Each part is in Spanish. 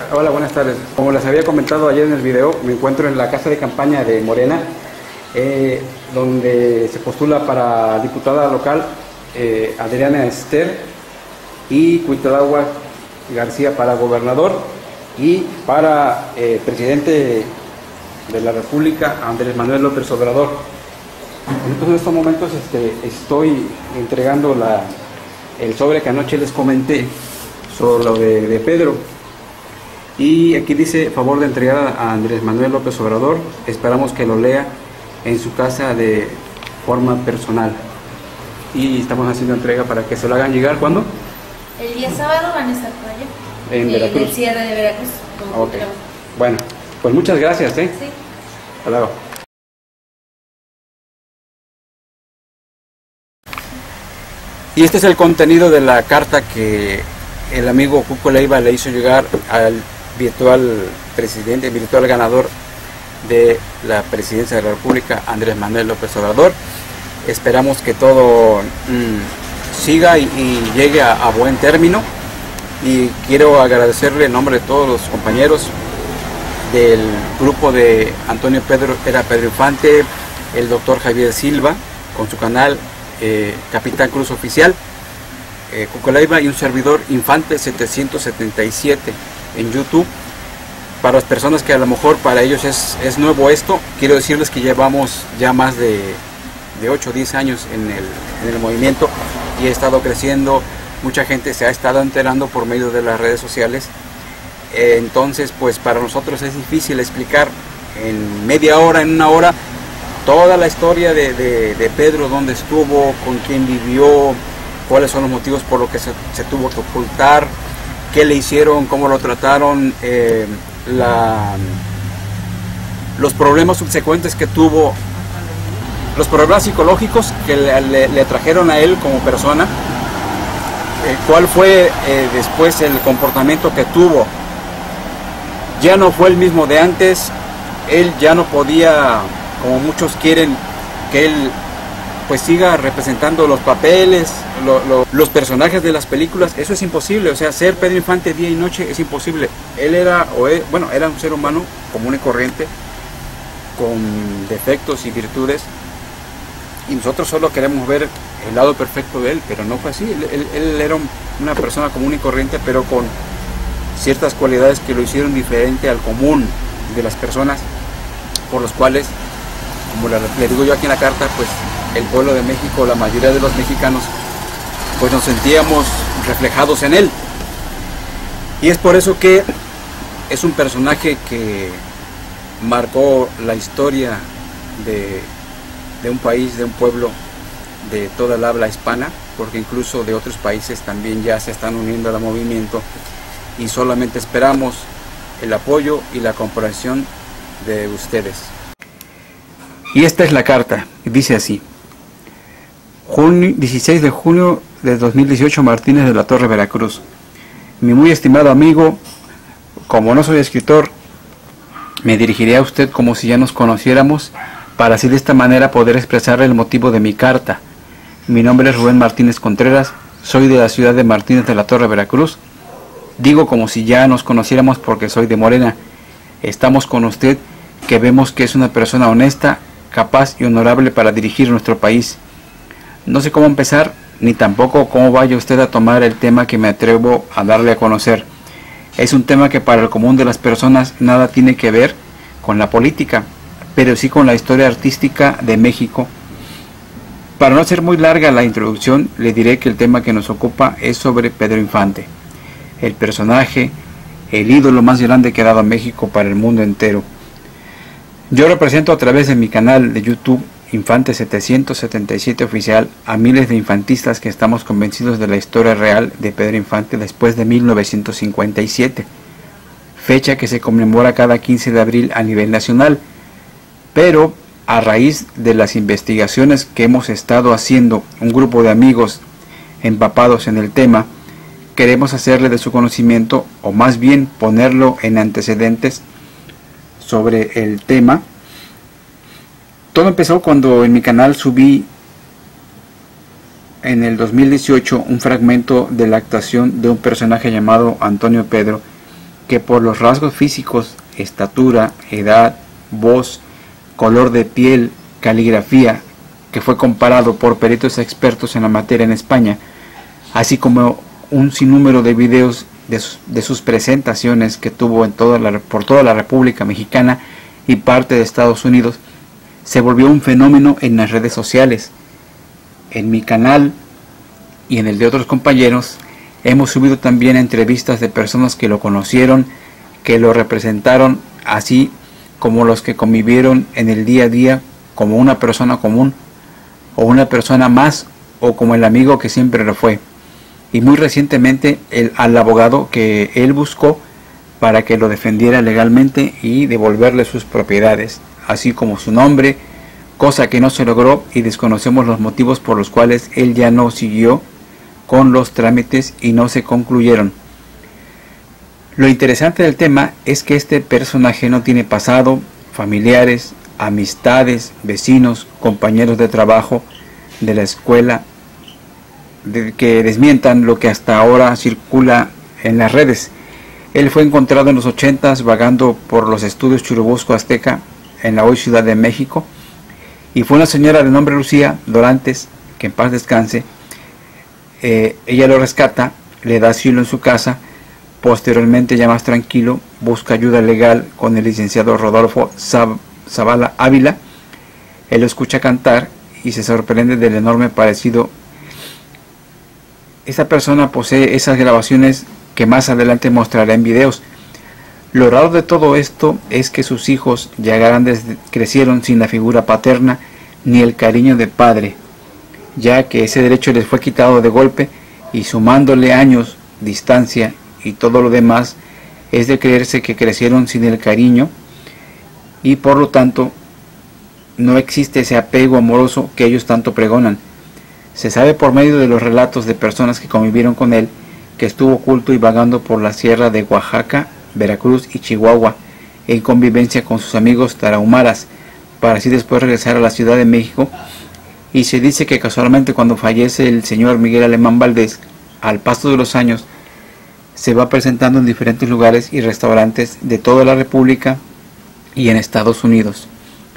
Hola, buenas tardes. Como les había comentado ayer en el video, me encuentro en la casa de campaña de Morena, donde se postula para diputada local Adriana Ester y Cuitlagua García para gobernador y para presidente de la República Andrés Manuel López Obrador. Entonces en estos momentos estoy entregando el sobre que anoche les comenté sobre lo de Pedro. Y aquí dice favor de entregar a Andrés Manuel López Obrador. Esperamos que lo lea en su casa de forma personal. Y estamos haciendo entrega para que se lo hagan llegar. ¿Cuándo? El día sábado van a estar por allá. En Veracruz. En el cierre de Veracruz. Okay. Bueno, pues muchas gracias. Sí. Hasta luego. Y este es el contenido de la carta que el amigo Cuco Leiva le hizo llegar al virtual presidente, virtual ganador de la presidencia de la República, Andrés Manuel López Obrador. Esperamos que todo siga y llegue a buen término. Y quiero agradecerle en nombre de todos los compañeros del grupo de Antonio Pedro Infante, el doctor Javier Silva, con su canal Capitán Cruz Oficial, Cuco Leiva y un servidor Infante 777 en YouTube. Para las personas que a lo mejor para ellos es nuevo esto, quiero decirles que llevamos ya más de 8 o 10 años en el movimiento y he estado creciendo. Mucha gente se ha estado enterando por medio de las redes sociales. Entonces pues para nosotros es difícil explicar en media hora, en una hora, toda la historia de Pedro, dónde estuvo, con quién vivió, cuáles son los motivos por los que se tuvo que ocultar, qué le hicieron, cómo lo trataron, los problemas subsecuentes que tuvo, los problemas psicológicos que le trajeron a él como persona, cuál fue después el comportamiento que tuvo. Ya no fue el mismo de antes, él ya no podía, como muchos quieren, que él pues siga representando los papeles, los personajes de las películas. Eso es imposible, o sea, ser Pedro Infante día y noche es imposible. Él era, era un ser humano común y corriente, con defectos y virtudes, y nosotros solo queremos ver el lado perfecto de él, pero no fue así. Él era una persona común y corriente, pero con ciertas cualidades que lo hicieron diferente al común de las personas, por los cuales, como le digo yo aquí en la carta, pues el pueblo de México, la mayoría de los mexicanos, pues nos sentíamos reflejados en él. Y es por eso que es un personaje que marcó la historia de un país, de un pueblo, de toda el habla hispana, porque incluso de otros países también ya se están uniendo al movimiento, y solamente esperamos el apoyo y la comprensión de ustedes. Y esta es la carta, dice así: 16 de junio de 2018, Martínez de la Torre, Veracruz. Mi muy estimado amigo, como no soy escritor, me dirigiré a usted como si ya nos conociéramos, para así de esta manera poder expresarle el motivo de mi carta. Mi nombre es Rubén Martínez Contreras, soy de la ciudad de Martínez de la Torre, Veracruz. Digo como si ya nos conociéramos porque soy de Morena. Estamos con usted, que vemos que es una persona honesta, capaz y honorable para dirigir nuestro país. No sé cómo empezar, ni tampoco cómo vaya usted a tomar el tema que me atrevo a darle a conocer. Es un tema que para el común de las personas nada tiene que ver con la política, pero sí con la historia artística de México. Para no hacer muy larga la introducción, le diré que el tema que nos ocupa es sobre Pedro Infante, el personaje, el ídolo más grande que ha dado a México para el mundo entero. Yo represento a través de mi canal de YouTube Infante 777 Oficial a miles de infantistas que estamos convencidos de la historia real de Pedro Infante después de 1957, fecha que se conmemora cada 15 de abril a nivel nacional. Pero a raíz de las investigaciones que hemos estado haciendo un grupo de amigos empapados en el tema, queremos hacerle de su conocimiento, o más bien ponerlo en antecedentes sobre el tema. Todo empezó cuando en mi canal subí en el 2018 un fragmento de la actuación de un personaje llamado Antonio Pedro, que por los rasgos físicos, estatura, edad, voz, color de piel, caligrafía, que fue comparado por peritos expertos en la materia en España, así como un sinnúmero de videos de sus presentaciones que tuvo por toda la República Mexicana y parte de Estados Unidos, se volvió un fenómeno en las redes sociales. En mi canal y en el de otros compañeros hemos subido también entrevistas de personas que lo conocieron, que lo representaron, así como los que convivieron en el día a día como una persona común o una persona más, o como el amigo que siempre lo fue, y muy recientemente al abogado que él buscó para que lo defendiera legalmente y devolverle sus propiedades, así como su nombre, cosa que no se logró, y desconocemos los motivos por los cuales él ya no siguió con los trámites y no se concluyeron. Lo interesante del tema es que este personaje no tiene pasado, familiares, amistades, vecinos, compañeros de trabajo, de la escuela, que desmientan lo que hasta ahora circula en las redes. Él fue encontrado en los 80s vagando por los estudios Churubusco Azteca en la hoy Ciudad de México, y fue una señora de nombre Lucía Dorantes, que en paz descanse. Ella lo rescata, le da asilo en su casa. Posteriormente, ya más tranquilo, busca ayuda legal con el licenciado Rodolfo Zavala Ávila. Él lo escucha cantar y se sorprende del enorme parecido. Esta persona posee esas grabaciones que más adelante mostrará en videos. Lo raro de todo esto es que sus hijos ya grandes crecieron sin la figura paterna ni el cariño de padre, ya que ese derecho les fue quitado de golpe, y sumándole años, distancia y todo lo demás, es de creerse que crecieron sin el cariño, y por lo tanto no existe ese apego amoroso que ellos tanto pregonan. Se sabe por medio de los relatos de personas que convivieron con él que estuvo oculto y vagando por la sierra de Oaxaca, Veracruz y Chihuahua en convivencia con sus amigos tarahumaras, para así después regresar a la Ciudad de México. Y se dice que casualmente cuando fallece el señor Miguel Alemán Valdés, al paso de los años se va presentando en diferentes lugares y restaurantes de toda la República y en Estados Unidos.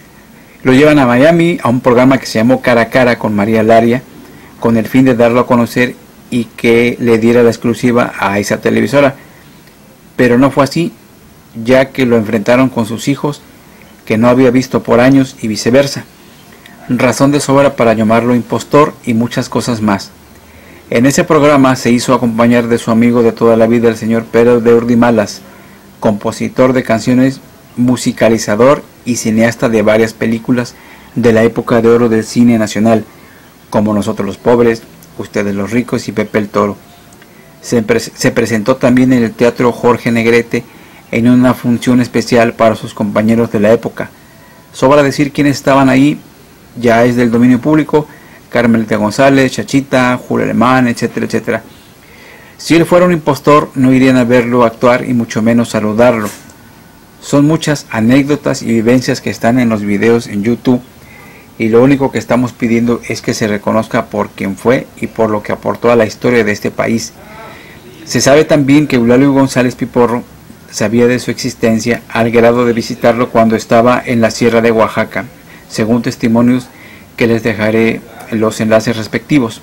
Lo llevan a Miami a un programa que se llamó Cara a Cara con María Laria, con el fin de darlo a conocer y que le diera la exclusiva a esa televisora. Pero no fue así, ya que lo enfrentaron con sus hijos, que no había visto por años, y viceversa. Razón de sobra para llamarlo impostor y muchas cosas más. En ese programa se hizo acompañar de su amigo de toda la vida, el señor Pedro de Urdimalas, compositor de canciones, musicalizador y cineasta de varias películas de la época de oro del cine nacional, como Nosotros los Pobres, Ustedes los Ricos y Pepe el Toro. Se presentó también en el Teatro Jorge Negrete en una función especial para sus compañeros de la época. Sobra decir quiénes estaban ahí, ya es del dominio público: Carmelita González, Chachita, Julio Alemán, etcétera, etcétera. Si él fuera un impostor, no irían a verlo actuar y mucho menos saludarlo. Son muchas anécdotas y vivencias que están en los videos en YouTube, y lo único que estamos pidiendo es que se reconozca por quien fue y por lo que aportó a la historia de este país. Se sabe también que Eulalio González Piporro sabía de su existencia al grado de visitarlo cuando estaba en la sierra de Oaxaca, según testimonios que les dejaré los enlaces respectivos.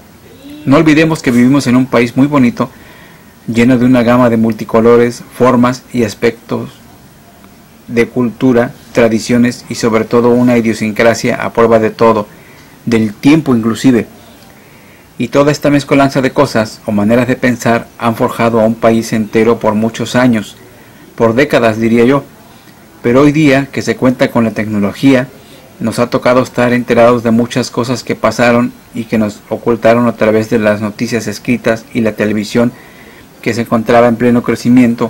No olvidemos que vivimos en un país muy bonito, lleno de una gama de multicolores, formas y aspectos de cultura, tradiciones y sobre todo una idiosincrasia a prueba de todo, del tiempo inclusive. Y toda esta mezcolanza de cosas o maneras de pensar han forjado a un país entero por muchos años, por décadas diría yo. Pero hoy día, que se cuenta con la tecnología, nos ha tocado estar enterados de muchas cosas que pasaron y que nos ocultaron a través de las noticias escritas y la televisión, que se encontraba en pleno crecimiento,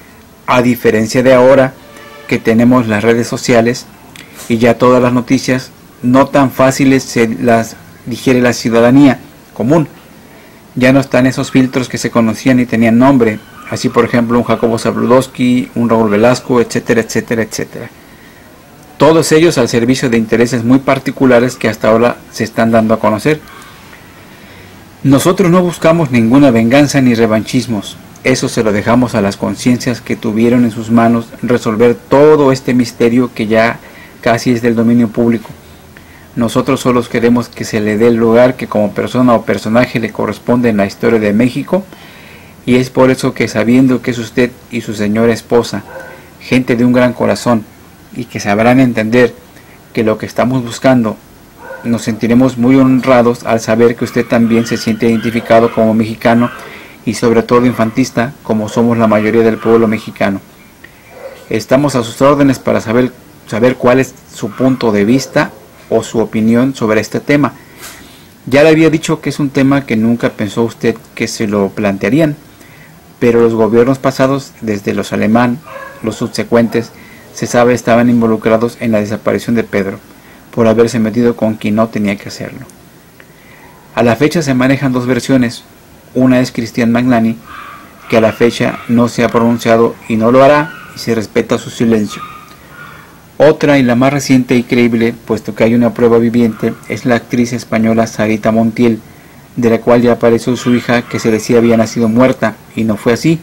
a diferencia de ahora que tenemos las redes sociales y ya todas las noticias no tan fáciles se las digiere la ciudadanía común. Ya no están esos filtros que se conocían y tenían nombre, así por ejemplo un Jacobo Zabludowski, un Raúl Velasco, etcétera, etcétera, etcétera. Todos ellos al servicio de intereses muy particulares que hasta ahora se están dando a conocer. Nosotros no buscamos ninguna venganza ni revanchismos, Eso se lo dejamos a las conciencias que tuvieron en sus manos resolver todo este misterio que ya casi es del dominio público. Nosotros solo queremos que se le dé el lugar que como persona o personaje le corresponde en la historia de México, y es por eso que, sabiendo que es usted y su señora esposa, gente de un gran corazón, y que sabrán entender que lo que estamos buscando, nos sentiremos muy honrados al saber que usted también se siente identificado como mexicano y sobre todo infantista, como somos la mayoría del pueblo mexicano. Estamos a sus órdenes para saber cuál es su punto de vista o su opinión sobre este tema. Ya le había dicho que es un tema que nunca pensó usted que se lo plantearían, pero los gobiernos pasados, desde los alemán, los subsecuentes, se sabe estaban involucrados en la desaparición de Pedro, por haberse metido con quien no tenía que hacerlo. A la fecha se manejan dos versiones. Una es Cristian Magnani, que a la fecha no se ha pronunciado y no lo hará, y se respeta su silencio. Otra, y la más reciente y creíble, puesto que hay una prueba viviente, es la actriz española Sarita Montiel, de la cual ya apareció su hija, que se decía había nacido muerta, y no fue así.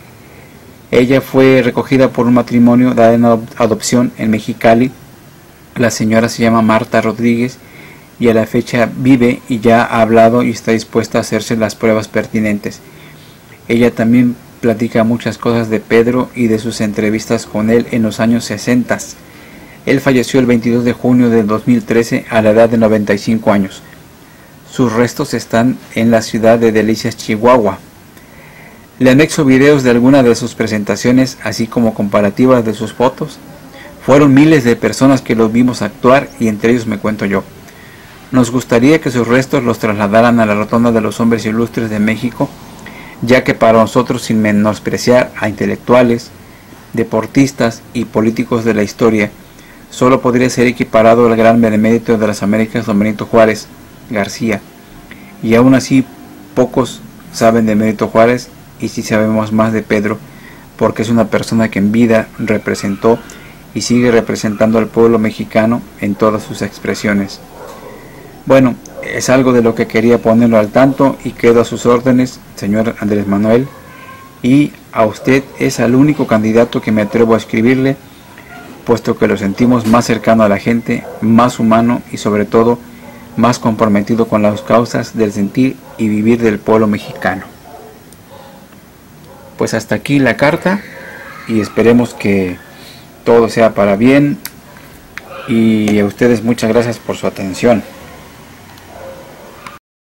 Ella fue recogida por un matrimonio dada en adopción en Mexicali. La señora se llama Marta Rodríguez y a la fecha vive y ya ha hablado y está dispuesta a hacerse las pruebas pertinentes. Ella también platica muchas cosas de Pedro y de sus entrevistas con él en los años 60. Él falleció el 22 de junio del 2013 a la edad de 95 años. Sus restos están en la ciudad de Delicias, Chihuahua. Le anexo videos de algunas de sus presentaciones, así como comparativas de sus fotos. Fueron miles de personas que los vimos actuar y entre ellos me cuento yo. Nos gustaría que sus restos los trasladaran a la Rotonda de los Hombres Ilustres de México, ya que para nosotros, sin menospreciar a intelectuales, deportistas y políticos de la historia, solo podría ser equiparado al gran benemérito de las Américas, don Benito Juárez García. Y aún así pocos saben de Benito Juárez y sí sabemos más de Pedro, porque es una persona que en vida representó y sigue representando al pueblo mexicano en todas sus expresiones. Bueno, es algo de lo que quería ponerlo al tanto y quedo a sus órdenes, señor Andrés Manuel, y a usted es al único candidato que me atrevo a escribirle, puesto que lo sentimos más cercano a la gente, más humano y sobre todo más comprometido con las causas del sentir y vivir del pueblo mexicano. Pues hasta aquí la carta y esperemos que todo sea para bien, y a ustedes muchas gracias por su atención.